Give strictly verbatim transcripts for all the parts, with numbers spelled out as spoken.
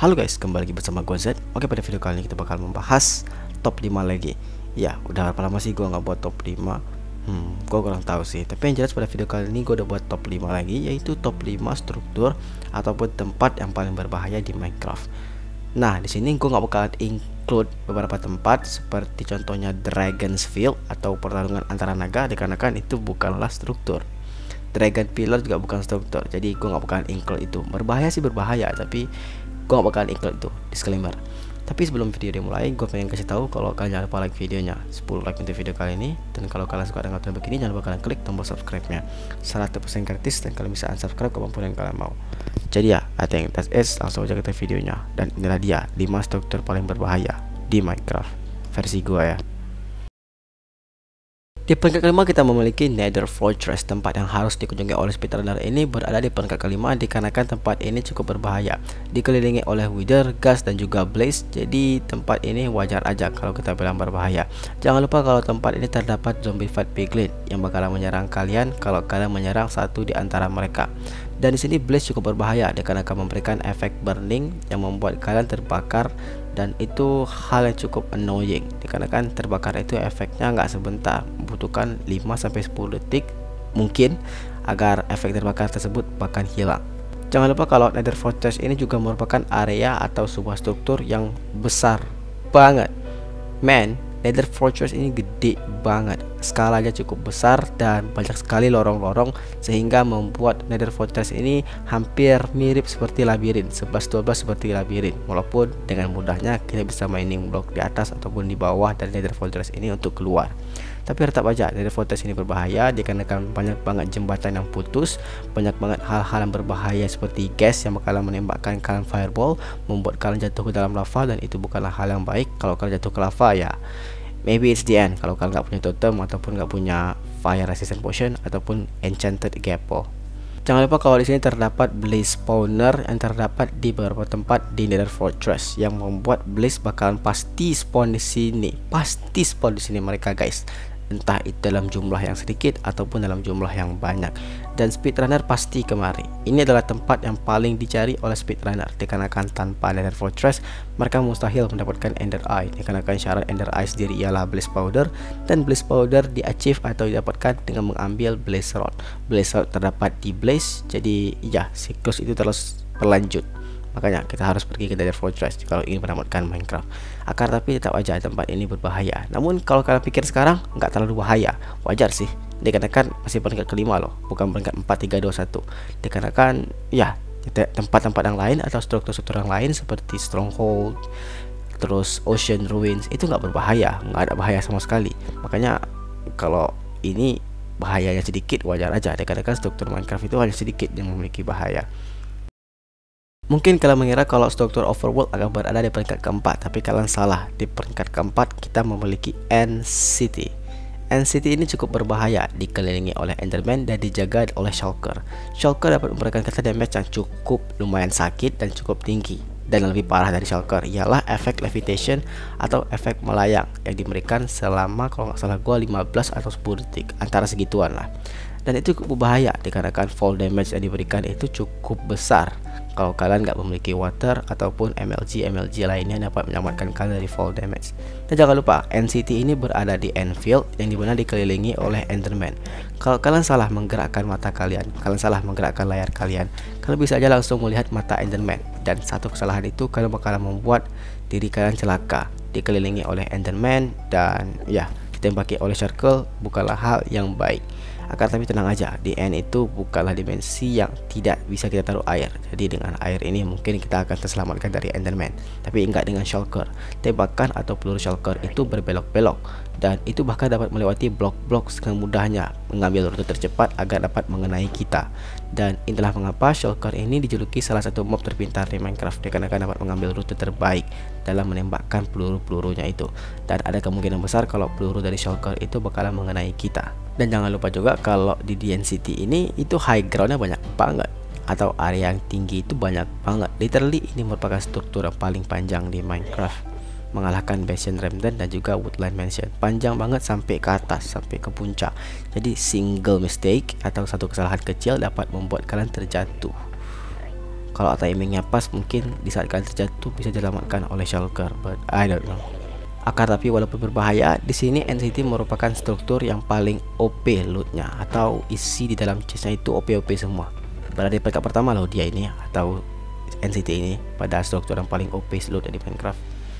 Halo guys, kembali lagi bersama gue Z. Oke, pada video kali ini kita bakal membahas top lima lagi. Ya, udah berapa lama sih gue nggak buat top lima? Hmm, gue kurang tahu sih. Tapi yang jelas pada video kali ini gue udah buat top lima lagi, yaitu top lima struktur ataupun tempat yang paling berbahaya di Minecraft. Nah, di sini gue nggak bakalan include beberapa tempat seperti contohnya Dragon's Field atau pertarungan antara naga, dikarenakan itu bukanlah struktur. Dragon Pillar juga bukan struktur, jadi gue nggak bakalan include itu. Berbahaya sih berbahaya, tapi gue gak bakalan include itu, disclaimer. Tapi sebelum video dimulai, gue pengen kasih tahu kalau kalian jangan lupa like videonya, sepuluh like untuk video kali ini. Dan kalau kalian suka dengan konten begini, jangan lupa kalian klik tombol subscribe-nya, seratus persen gratis dan kalian bisa unsubscribe kapanpun yang kalian mau. Jadi ya, I think that's it. Langsung aja kita videonya. Dan inilah dia lima struktur paling berbahaya di Minecraft versi gue ya. Di peringkat kelima kita memiliki Nether Fortress. Tempat yang harus dikunjungi oleh speedrunner ini berada di peringkat kelima dikarenakan tempat ini cukup berbahaya, dikelilingi oleh Wither, Gas dan juga Blaze. Jadi tempat ini wajar aja kalau kita bilang berbahaya. Jangan lupa kalau tempat ini terdapat Zombified Piglin yang bakalan menyerang kalian kalau kalian menyerang satu di antara mereka. Dan di sini Blaze cukup berbahaya dikarenakan memberikan efek burning yang membuat kalian terbakar, dan itu hal yang cukup annoying dikarenakan terbakar itu efeknya nggak sebentar, membutuhkan lima sampai sepuluh detik mungkin agar efek terbakar tersebut bahkan hilang. Jangan lupa kalau Nether Fortress ini juga merupakan area atau sebuah struktur yang besar banget. Man, Nether Fortress ini gede banget, skalanya cukup besar dan banyak sekali lorong-lorong sehingga membuat Nether Fortress ini hampir mirip seperti labirin, sebelas dua belas seperti labirin. Walaupun dengan mudahnya kita bisa mining block di atas ataupun di bawah dari Nether Fortress ini untuk keluar. Tapi tetap aja Nether Fortress ini berbahaya dikarenakan banyak banget jembatan yang putus, banyak banget hal-hal yang berbahaya seperti gas yang bakalan menembakkan kalian fireball, membuat kalian jatuh ke dalam lava, dan itu bukanlah hal yang baik. Kalau kalian jatuh ke lava ya maybe it's the end kalau kalian nggak punya totem ataupun nggak punya fire resistant potion ataupun enchanted gapple. Jangan lupa kalau di sini terdapat blaze spawner yang terdapat di beberapa tempat di Nether Fortress yang membuat blaze bakalan pasti spawn di sini, pasti spawn di sini mereka guys. Entah itu dalam jumlah yang sedikit ataupun dalam jumlah yang banyak, dan speedrunner pasti kemari. Ini adalah tempat yang paling dicari oleh speedrunner dikarenakan tanpa Nether Fortress mereka mustahil mendapatkan Ender Eye, dikarenakan syarat Ender Eye sendiri ialah Blaze Powder, dan Blaze Powder di achieve atau didapatkan dengan mengambil Blaze Rod. Blaze Rod terdapat di Blaze, jadi ya siklus itu terus berlanjut. Makanya kita harus pergi ke Nether Fortress kalau ingin menamatkan Minecraft. Akar tapi tetap aja tempat ini berbahaya. Namun kalau kalian pikir sekarang nggak terlalu bahaya, wajar sih. Dikarenakan masih peringkat kelima loh, bukan peringkat empat, tiga, dua, satu. Dikarenakan ya tempat-tempat yang lain atau struktur-struktur yang lain seperti Stronghold, terus Ocean Ruins itu nggak berbahaya, nggak ada bahaya sama sekali. Makanya kalau ini bahayanya sedikit, wajar aja. Dikarenakan struktur Minecraft itu hanya sedikit yang memiliki bahaya. Mungkin kalian mengira kalau struktur overworld akan berada di peringkat keempat, tapi kalian salah. Di peringkat keempat kita memiliki End City. End City ini cukup berbahaya, dikelilingi oleh Enderman dan dijaga oleh Shulker. Shulker dapat memberikan kata damage yang cukup lumayan sakit dan cukup tinggi. Dan lebih parah dari Shulker ialah efek levitation atau efek melayang yang diberikan selama kalau nggak salah gua lima belas atau sepuluh detik, antara segituan lah. Dan itu cukup berbahaya dikarenakan fall damage yang diberikan itu cukup besar. Kalau kalian nggak memiliki water ataupun M L G M L G lainnya dapat menyelamatkan kalian dari fall damage. Dan jangan lupa End City ini berada di Endfield yang dimana dikelilingi oleh Enderman. Kalau kalian salah menggerakkan mata kalian, kalian salah menggerakkan layar kalian, kalian bisa aja langsung melihat mata Enderman. Dan satu kesalahan itu kalian bakalan membuat diri kalian celaka, dikelilingi oleh Enderman dan ya ditembaki oleh circle bukanlah hal yang baik. Akan tapi tenang aja, di end itu bukanlah dimensi yang tidak bisa kita taruh air. Jadi dengan air ini mungkin kita akan terselamatkan dari Enderman. Tapi enggak dengan Shulker. Tembakan atau peluru Shulker itu berbelok-belok, dan itu bahkan dapat melewati blok-blok dengan mudahnya, mengambil rute tercepat agar dapat mengenai kita. Dan itulah mengapa Shulker ini dijuluki salah satu mob terpintar di Minecraft, dikarenakan dapat mengambil rute terbaik dalam menembakkan peluru-pelurunya itu. Dan ada kemungkinan besar kalau peluru dari Shulker itu bakalan mengenai kita. Dan jangan lupa juga kalau di D N City ini itu high groundnya banyak banget, atau area yang tinggi itu banyak banget. Literally ini merupakan struktur yang paling panjang di Minecraft, mengalahkan Bastion Remnant dan juga Woodland Mansion. Panjang banget sampai ke atas, sampai ke puncak. Jadi single mistake atau satu kesalahan kecil dapat membuat kalian terjatuh. Kalau timingnya pas, mungkin di saat kalian terjatuh bisa diselamatkan oleh shulker, but I don't know. Akan tapi walaupun berbahaya, di sini N C T merupakan struktur yang paling O P lootnya, atau isi di dalam chestnya itu O P O P semua. Berada di peringkat pertama loh dia ini, atau N C T ini pada struktur yang paling O P loot di Minecraft.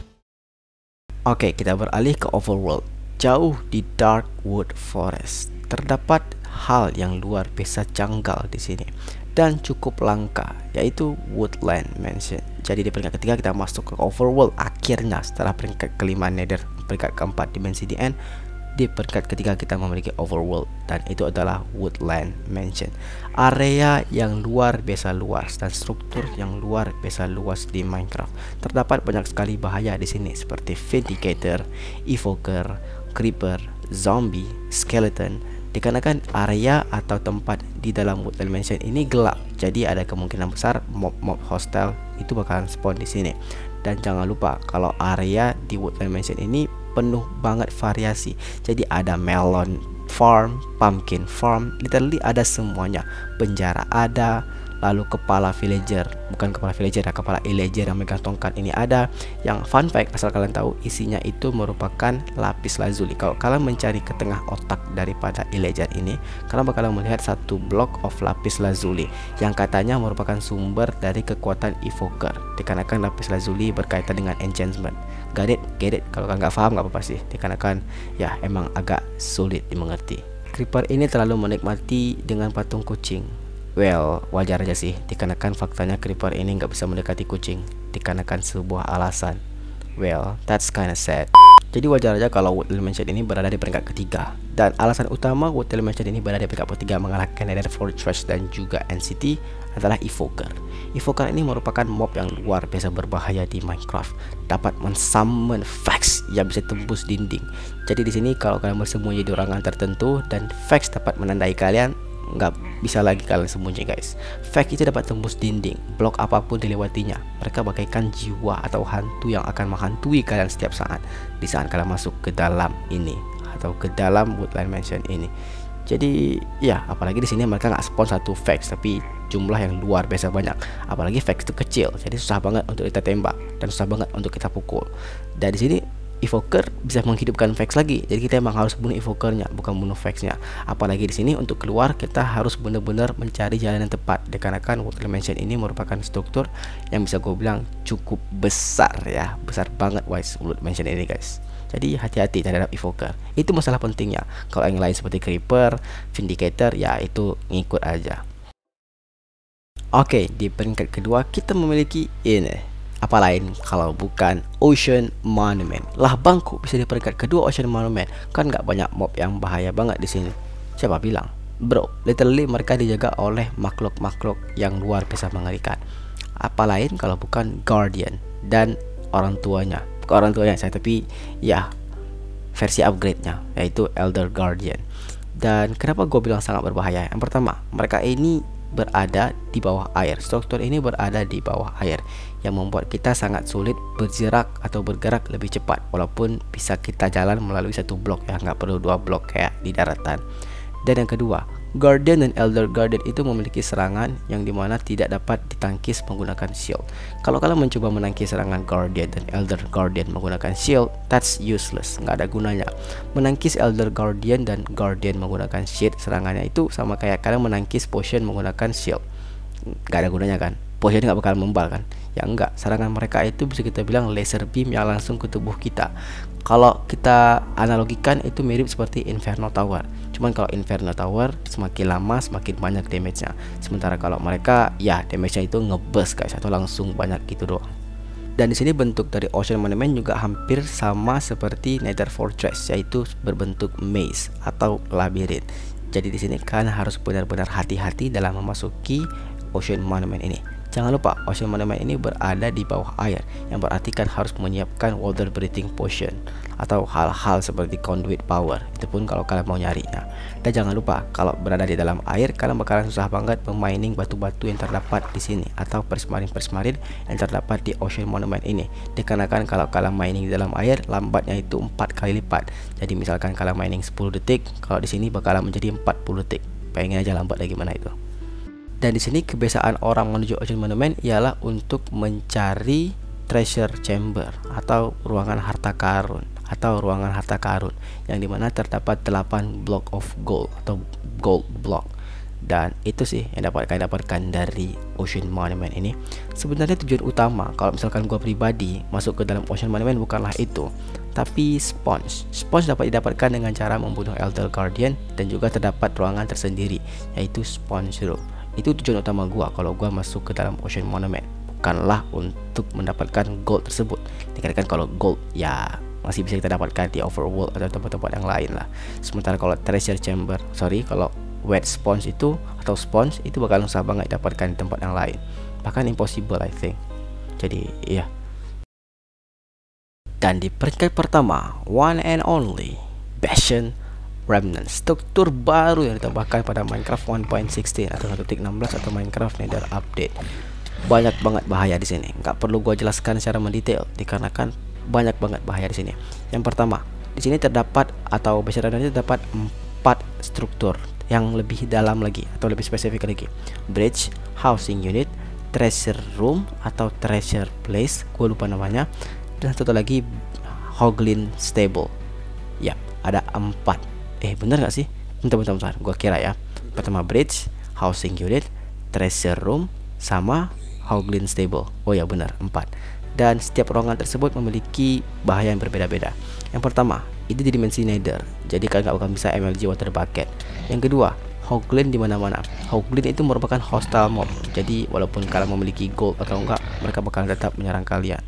Oke, kita beralih ke overworld. Jauh di Darkwood Forest terdapat hal yang luar biasa janggal di sini dan cukup langka, yaitu Woodland Mansion. Jadi di peringkat ketiga kita masuk ke overworld akhirnya setelah peringkat kelima Nether, peringkat keempat Dimensi D N. Di peringkat ketiga kita memiliki overworld, dan itu adalah Woodland Mansion. Area yang luar biasa luas dan struktur yang luar biasa luas di Minecraft. Terdapat banyak sekali bahaya di sini seperti Vindicator, Evoker, Creeper, Zombie, Skeleton. Dikarenakan area atau tempat di dalam Woodland Mansion ini gelap, jadi ada kemungkinan besar mob-mob hostile itu bakalan spawn di sini. Dan jangan lupa kalau area di Woodland Mansion ini penuh banget variasi. Jadi ada melon farm, pumpkin farm, literally ada semuanya. Penjara ada, lalu kepala villager, bukan kepala villager ya, kepala illager yang megang tongkat ini ada. Yang fun fact, asal kalian tahu, isinya itu merupakan lapis lazuli. Kalau kalian mencari ke tengah otak daripada illager ini, kalian bakalan melihat satu block of lapis lazuli yang katanya merupakan sumber dari kekuatan evoker, dikarenakan lapis lazuli berkaitan dengan enchantment. Get it? Get it? Kalau kalian nggak paham nggak apa-apa sih, dikarenakan ya emang agak sulit dimengerti. Creeper ini terlalu menikmati dengan patung kucing. Well, wajar aja sih, dikarenakan faktanya Creeper ini nggak bisa mendekati kucing, dikarenakan sebuah alasan. Well, that's kinda sad. Jadi wajar aja kalau Woodland Mansion ini berada di peringkat ketiga. Dan alasan utama Woodland Mansion ini berada di peringkat ketiga mengalahkan Nether Fortress dan juga N C T adalah Evoker. Evoker ini merupakan mob yang luar biasa berbahaya di Minecraft. Dapat men-summon Vex yang bisa tembus dinding. Jadi di sini kalau kalian bersembunyi di ruangan tertentu dan Vex dapat menandai kalian, nggak bisa lagi kalian sembunyi guys. Vex itu dapat tembus dinding, blok apapun dilewatinya. Mereka bagaikan jiwa atau hantu yang akan menghantui kalian setiap saat di saat kalian masuk ke dalam ini atau ke dalam Woodland Mansion ini. Jadi ya, apalagi di sini mereka nggak spawn satu Vex, tapi jumlah yang luar biasa banyak. Apalagi Vex itu kecil, jadi susah banget untuk kita tembak dan susah banget untuk kita pukul. Dan di sini Evoker bisa menghidupkan Vex lagi, jadi kita emang harus bunuh Evokernya, bukan bunuh Vexnya. Apalagi di sini untuk keluar kita harus benar-benar mencari jalan yang tepat, dikarenakan Woodland Mansion ini merupakan struktur yang bisa gue bilang cukup besar ya, besar banget wise Woodland Mansion ini guys. Jadi hati-hati terhadap Evoker, itu masalah pentingnya. Kalau yang lain seperti Creeper, Vindicator, ya itu ngikut aja. Oke, di peringkat kedua kita memiliki ini. Apa lain kalau bukan Ocean Monument. Lah bangku, bisa di peringkat kedua Ocean Monument. Kan nggak banyak mob yang bahaya banget di sini. Siapa bilang? Bro, literally mereka dijaga oleh makhluk-makhluk yang luar biasa mengerikan. Apa lain kalau bukan Guardian dan orang tuanya. Bukan orang tuanya saya, tapi ya versi upgrade-nya, yaitu Elder Guardian. Dan kenapa gue bilang sangat berbahaya? Yang pertama, mereka ini berada di bawah air. Struktur ini berada di bawah air yang membuat kita sangat sulit bergerak atau bergerak lebih cepat, walaupun bisa kita jalan melalui satu blok ya, nggak perlu dua blok kayak di daratan. Dan yang kedua, Guardian dan Elder Guardian itu memiliki serangan yang dimana tidak dapat ditangkis menggunakan shield. Kalau kalian mencoba menangkis serangan Guardian dan Elder Guardian menggunakan shield, that's useless, nggak ada gunanya. Menangkis Elder Guardian dan Guardian menggunakan shield, serangannya itu sama kayak kalian menangkis potion menggunakan shield, nggak ada gunanya kan. Potion nggak bakal membal kan? Ya enggak, serangan mereka itu bisa kita bilang laser beam yang langsung ke tubuh kita. Kalau kita analogikan itu mirip seperti Inferno Tower. Cuman kalau Inferno Tower semakin lama semakin banyak damage-nya. Sementara kalau mereka ya damage-nya itu ngebus guys, atau langsung banyak gitu doang. Dan di sini bentuk dari Ocean Monument juga hampir sama seperti Nether Fortress, yaitu berbentuk maze atau labirin. Jadi di sini kalian harus benar-benar hati-hati dalam memasuki Ocean Monument ini. Jangan lupa, Ocean Monument ini berada di bawah air, yang berarti kan harus menyiapkan water breathing potion atau hal-hal seperti conduit power. Itu pun kalau kalian mau nyarinya. Dan jangan lupa, kalau berada di dalam air, kalian bakalan susah banget memining batu-batu yang terdapat di sini atau persmarin-persmarin yang terdapat di Ocean Monument ini. Dikarenakan kalau kalian mining di dalam air, lambatnya itu empat kali lipat. Jadi misalkan kalian mining sepuluh detik, kalau di sini bakalan menjadi empat puluh detik. Pengen aja lambat lagi mana itu. Dan di sini kebiasaan orang menuju Ocean Monument ialah untuk mencari treasure chamber atau ruangan harta karun atau ruangan harta karun yang dimana terdapat delapan block of gold atau gold block. Dan itu sih yang dapat kalian dapatkan dari Ocean Monument ini. Sebenarnya tujuan utama kalau misalkan gua pribadi masuk ke dalam Ocean Monument bukanlah itu, tapi sponge. Sponge dapat didapatkan dengan cara membunuh Elder Guardian, dan juga terdapat ruangan tersendiri yaitu sponge room. Itu tujuan utama gua kalau gua masuk ke dalam Ocean Monument, bukanlah untuk mendapatkan gold tersebut. Dikatakan kalau gold ya masih bisa kita dapatkan di overworld atau tempat-tempat yang lain lah. Sementara kalau treasure chamber, sorry, kalau wet sponge itu atau sponge itu bakal susah banget dapatkan di tempat yang lain, bahkan impossible I think. Jadi iya. Dan di peringkat pertama, one and only Bastion Remnant, struktur baru yang ditambahkan pada Minecraft one point sixteen atau one titik enam belas atau Minecraft Nether Update. Banyak banget bahaya di sini, nggak perlu gua jelaskan secara mendetail dikarenakan banyak banget bahaya di sini. Yang pertama, di sini terdapat atau Bastion Remnant terdapat empat struktur yang lebih dalam lagi atau lebih spesifik lagi: bridge, housing unit, treasure room atau treasure place, gue lupa namanya, dan satu lagi Hoglin stable. Ya, ada empat. Eh bener gak sih? Bentar bentar bentar, gue kira ya. Pertama bridge, housing unit, treasure room, sama Hoglin stable. Oh ya benar, empat. Dan setiap ruangan tersebut memiliki bahaya yang berbeda-beda. Yang pertama, itu di dimensi Nether, jadi kalian gak akan bisa M L G water bucket. Yang kedua, Hoglin di mana-mana. Hoglin itu merupakan hostile mob, jadi walaupun kalian memiliki gold atau enggak, mereka bakal tetap menyerang kalian.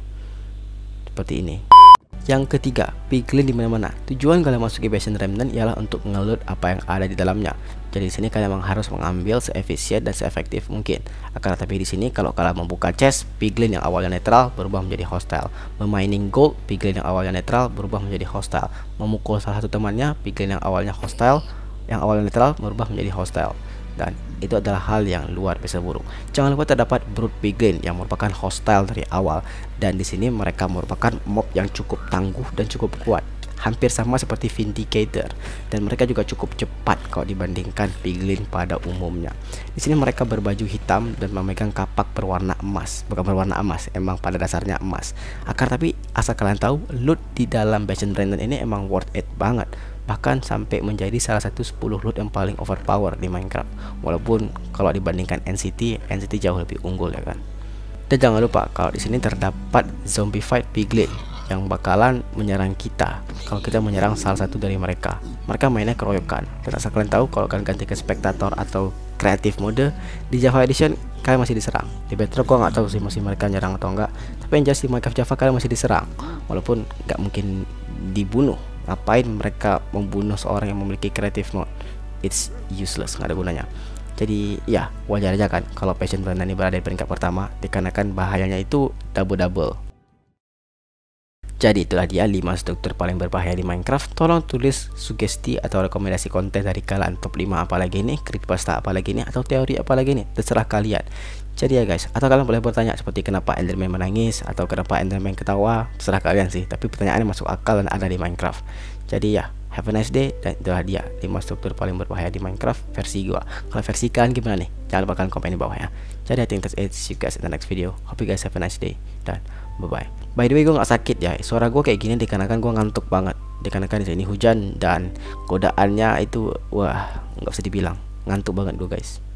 Seperti ini. Yang ketiga, piglin di mana-mana. Tujuan kalian masuk ke Bastion Remnant ialah untuk ngeloot apa yang ada di dalamnya. Jadi di sini kalian memang harus mengambil seefisien dan seefektif mungkin. Akan tetapi di sini kalau kalian membuka chest, piglin yang awalnya netral berubah menjadi hostile. Memining gold, piglin yang awalnya netral berubah menjadi hostile. Memukul salah satu temannya, piglin yang awalnya hostile, yang awalnya netral berubah menjadi hostile. Dan itu adalah hal yang luar biasa buruk. Jangan lupa terdapat brute piglin yang merupakan hostile dari awal, dan di sini mereka merupakan mob yang cukup tangguh dan cukup kuat, hampir sama seperti Vindicator, dan mereka juga cukup cepat kalau dibandingkan piglin pada umumnya. Di sini mereka berbaju hitam dan memegang kapak berwarna emas, bukan berwarna emas, emang pada dasarnya emas. Akar tapi asal kalian tahu, loot di dalam Bastion Remnant ini emang worth it banget. Bahkan sampai menjadi salah satu sepuluh loot yang paling overpower di Minecraft. Walaupun kalau dibandingkan N C T, N C T jauh lebih unggul ya kan. Dan jangan lupa kalau di sini terdapat zombified piglin yang bakalan menyerang kita kalau kita menyerang salah satu dari mereka. Mereka mainnya keroyokan. Dan asal kalian tahu, kalau kalian ganti ke spektator atau creative mode di Java Edition, kalian masih diserang. Di Bedrock gua nggak tahu sih masih mereka nyerang atau enggak, tapi yang jelas di Minecraft Java kalian masih diserang, walaupun nggak mungkin dibunuh. Ngapain mereka membunuh seorang yang memiliki creative mode? It's useless, nggak ada gunanya. Jadi ya wajar aja kan kalau Bastion Remnant ini berada di peringkat pertama, dikarenakan bahayanya itu double-double. Jadi itulah dia lima struktur paling berbahaya di Minecraft. Tolong tulis sugesti atau rekomendasi konten dari kalian. Top lima apa lagi nih, creepypasta apa lagi nih, atau teori apa lagi nih, terserah kalian. Jadi ya guys, atau kalian boleh bertanya seperti kenapa Enderman menangis atau kenapa Enderman ketawa, terserah kalian sih. Tapi pertanyaannya masuk akal dan ada di Minecraft. Jadi ya, have a nice day. Dan itulah dia lima struktur paling berbahaya di Minecraft versi gua. Kalau versi kalian gimana nih? Jangan lupa kalian komen di bawah ya. Jadi I think that's it. See you guys in the next video. Hope you guys have a nice day. Dan bye bye. By the way, gue gak sakit ya. Suara gue kayak gini dikarenakan gue ngantuk banget. Dikarenakan di sini hujan dan godaannya itu wah nggak usah dibilang. Ngantuk banget gue guys.